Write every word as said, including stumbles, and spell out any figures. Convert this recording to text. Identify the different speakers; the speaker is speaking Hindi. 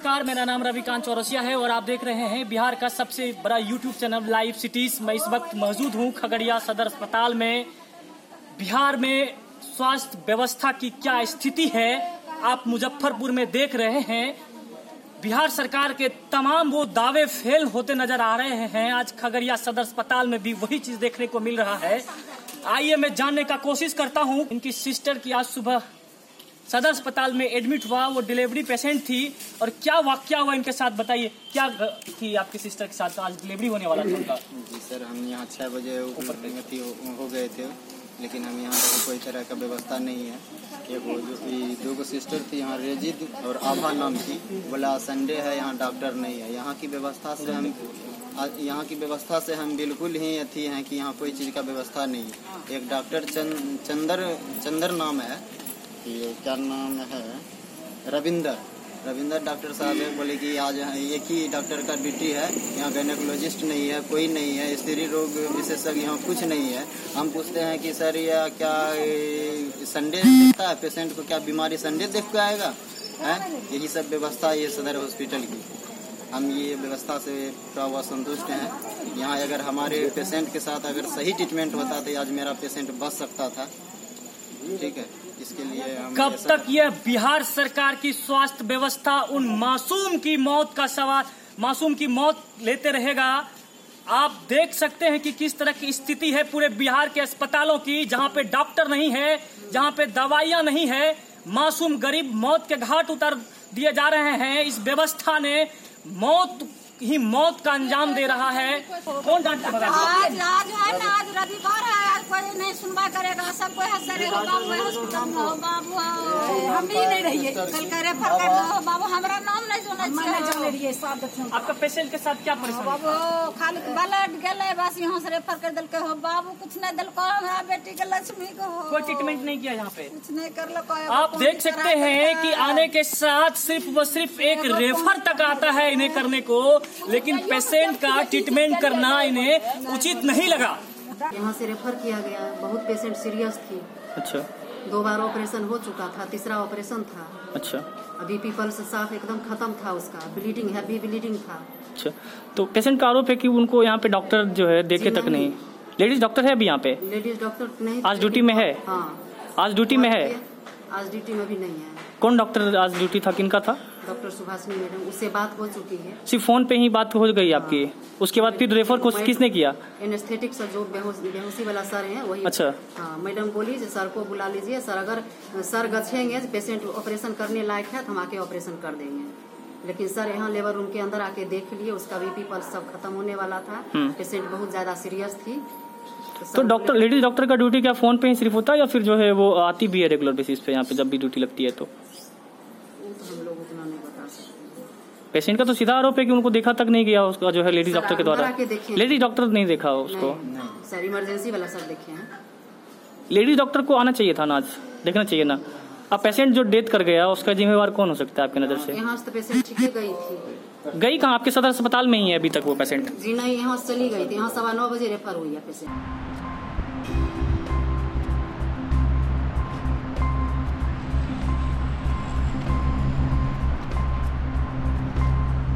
Speaker 1: नमस्कार, मेरा नाम रविकांत चौरसिया है और आप देख रहे हैं बिहार का सबसे बड़ा यूट्यूब चैनल लाइव सिटीज। मैं इस वक्त मौजूद हूं खगड़िया सदर अस्पताल में। बिहार में स्वास्थ्य व्यवस्था की क्या स्थिति है आप मुजफ्फरपुर में देख रहे हैं। बिहार सरकार के तमाम वो दावे फेल होते नजर आ रहे हैं। आज खगड़िया सदर अस्पताल में भी वही चीज देखने को मिल रहा है। आइए मैं जानने का कोशिश करता हूं। इनकी सिस्टर की आज सुबह सदर अस्पताल में एडमिट हुआ, वो डिलीवरी पेशेंट थी और क्या वाकया हुआ इनके साथ बताइए। क्या थी आपकी सिस्टर के साथ, आज डिलीवरी होने वाला था उनका?
Speaker 2: जी सर, हम यहाँ छः बजे ऊपर हो गए थे, लेकिन हम यहाँ पर कोई तरह का व्यवस्था नहीं है। एक वो जो दो गो सिस्टर थी यहाँ, रेजिद और आभा नाम की, बोला संडे है यहाँ डॉक्टर नहीं है। यहाँ की व्यवस्था से हम यहाँ की व्यवस्था से हम बिल्कुल ही अथी हैं कि यहाँ कोई चीज़ का व्यवस्था नहीं है। एक डॉक्टर चंद चंदर चंदर नाम है, ये क्या नाम है, रविंदर रविंदर डॉक्टर साहब है, बोले कि आज एक ही डॉक्टर का ड्यूटी है, यहाँ गायनेकोलॉजिस्ट नहीं है, कोई नहीं है, स्त्री रोग विशेषज्ञ यहाँ कुछ नहीं है। हम पूछते हैं कि सर यह क्या संडे देखता है पेशेंट को, क्या बीमारी संडे देख के आएगा है? यही सब व्यवस्था है ये सदर हॉस्पिटल की। हम ये व्यवस्था से पूरा हुआ संतुष्ट हैं। यहाँ अगर हमारे पेशेंट के साथ अगर सही ट्रीटमेंट होता तो आज मेरा पेशेंट बच सकता था। ठीक है, इसके लिए हम
Speaker 1: कब तक यह बिहार सरकार की स्वास्थ्य व्यवस्था उन मासूम की मौत का सवाल, मासूम की मौत लेते रहेगा? आप देख सकते हैं कि किस तरह की स्थिति है पूरे बिहार के अस्पतालों की, जहां पे डॉक्टर नहीं है, जहां पे दवाइयां नहीं है। मासूम गरीब मौत के घाट उतर दिए जा रहे हैं। इस व्यवस्था ने मौत ही मौत का अंजाम दे रहा है। कौन डॉक्टर बता
Speaker 3: आज आज है ना, आज रविवार है, आज कोई नहीं सुनवाई करेगा, सब कोई हंसरे हो बाबू हॉस्पिटल में हो बाबू, हम भी नहीं रहिए कल करे रेफर कर दो बाबू, हमारा नाम नहीं सुना चाहिए।
Speaker 1: आपका पेशेंट के साथ क्या परेशानी?
Speaker 3: बाबू खाली ब्लड गले, बस यहाँ से रेफर कर दिल के हो बाबू, कुछ नहीं दिल को, हमारा बेटी के लक्ष्मी को हो,
Speaker 1: कोई ट्रीटमेंट नहीं किया यहाँ पे,
Speaker 3: कुछ नहीं कर लो।
Speaker 1: आप देख सकते हैं कि आने के साथ सिर्फ व सिर्फ एक रेफर तक आता है इन्हें करने को, लेकिन पेशेंट का ट्रीटमेंट करना इन्हें उचित नहीं लगा।
Speaker 4: यहाँ से रेफर किया गया, बहुत पेशेंट सीरियस थी।
Speaker 1: अच्छा,
Speaker 4: दो बार ऑपरेशन हो चुका था, तीसरा ऑपरेशन था।
Speaker 1: अच्छा,
Speaker 4: अभी पीपल से साफ एकदम खत्म था, उसका ब्लीडिंग हैवी ब्लीडिंग था।
Speaker 1: अच्छा, तो पेशेंट का आरोप है कि उनको यहाँ पे डॉक्टर जो है देखे तक नहीं। लेडीज डॉक्टर है अभी यहाँ पे?
Speaker 4: लेडीज डॉक्टर नहीं,
Speaker 1: आज ड्यूटी में है?
Speaker 4: हाँ,
Speaker 1: आज ड्यूटी में है।
Speaker 4: आज ड्यूटी में भी नहीं है।
Speaker 1: कौन डॉक्टर आज ड्यूटी था, किनका था?
Speaker 4: डॉक्टर सुभाषनी मैडम, उससे बात हो चुकी है।
Speaker 1: सिर्फ फोन पे ही बात हो गई आपकी? उसके बाद फिर रेफर को किसने किया?
Speaker 4: एनेस्थेटिक सर जो बेहोशी वाला सर है वही।
Speaker 1: अच्छा,
Speaker 4: हाँ, मैडम बोली सर को बुला लीजिए, सर अगर सर गछेंगे पेशेंट ऑपरेशन करने लायक है तो हम आके ऑपरेशन कर देंगे। लेकिन सर यहाँ लेबर रूम के अंदर आके देख लिए, उसका बीपी पल्स सब खत्म होने वाला था, पेशेंट बहुत ज्यादा सीरियस थी।
Speaker 1: तो डॉक्टर, लेडीज डॉक्टर का ड्यूटी क्या फोन पे ही सिर्फ होता है या फिर जो है वो आती भी है रेगुलर बेसिस पे यहाँ पे जब भी ड्यूटी लगती है? तो
Speaker 4: हम लोग उतना नहीं बता सकते।
Speaker 1: पेशेंट का तो सीधा आरोप है कि उनको देखा तक नहीं गया उसका जो है लेडीज डॉक्टर के द्वारा। लेडीज डॉक्टर नहीं देखा उसको?
Speaker 4: सर इमरजेंसी वाला सब देखे हैं।
Speaker 1: लेडीज डॉक्टर को आना चाहिए था ना, आज देखना चाहिए ना। अब पेशेंट जो डेथ कर गया उसका जिम्मेवार कौन हो सकता है आपकी नजर से?
Speaker 4: यहाँ से पेशेंट ठीक है, गई थी।
Speaker 1: गई कहाँ? आपके सदर अस्पताल में ही है अभी तक वो पेशेंट?
Speaker 4: जी नहीं, यहाँ से चली गई थी, यहाँ सवा नौ बजे रेफर हुई है पेशेंट।